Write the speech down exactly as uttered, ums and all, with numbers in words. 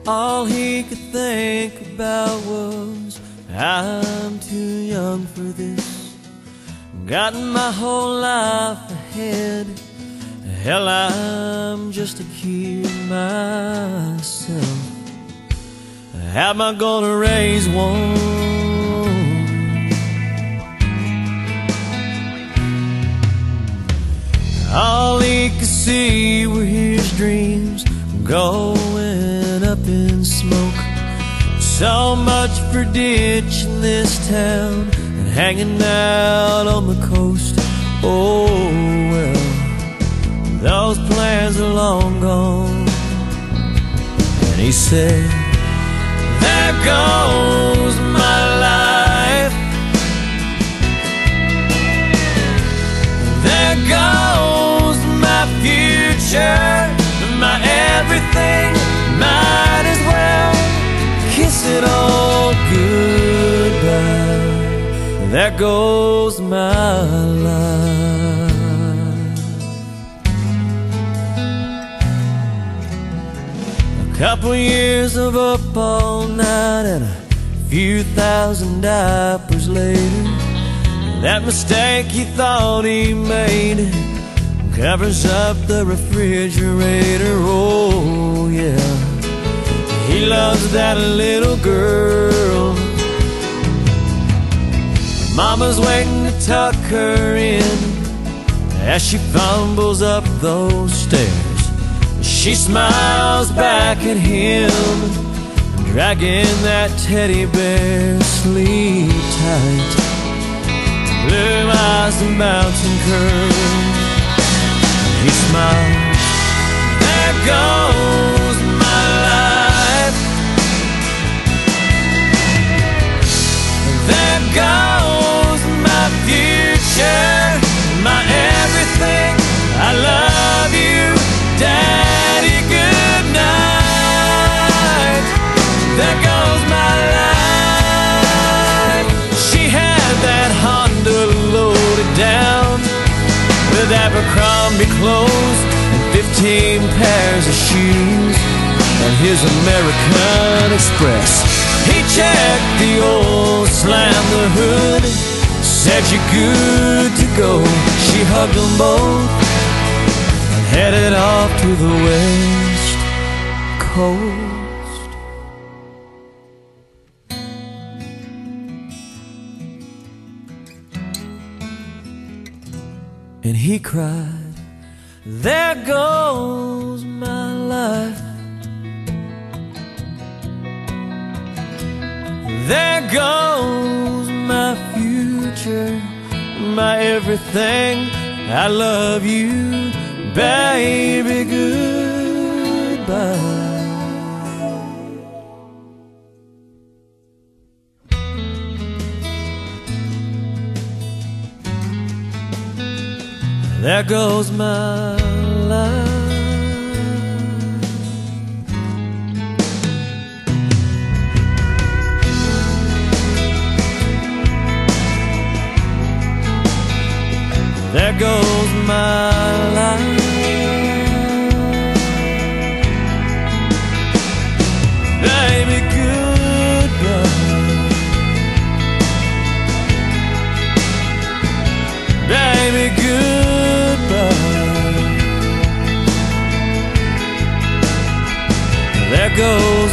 All he could think about was, I'm too young for this. Got my whole life ahead. Hell, I'm just a kid myself. How am I gonna raise one? All he could see were his dreams going up in smoke. So much for ditching this town and hanging out on the coast. Oh well, those plans are long gone. And he said, there goes my life. There goes my future, my everything. Might as well kiss it all goodbye. There goes my life. A couple years of up all night and a few thousand diapers later, that mistake he thought he made covers up the refrigerator. Oh yeah, he loves that little girl. Mama's waiting to tuck her in as she fumbles up those stairs. She smiles back at him, dragging that teddy bear. Sleep tight, blue eyes and bouncing curves. He smiles, there goes my life. There goes my future, my everything. I love you, Daddy, good night. There goes my life. She had that Honda loaded down with Abercrombie clothes and fifteen pairs of shoes, and his American Express. He checked the oil, slammed the hood, said you're good to go. She hugged them both and headed off to the West Coast. And he cried, there goes my life. There goes my future, my everything. I love you, baby, goodbye. There goes my life. There goes my life. Baby, goodbye. Baby, goodbye. There goes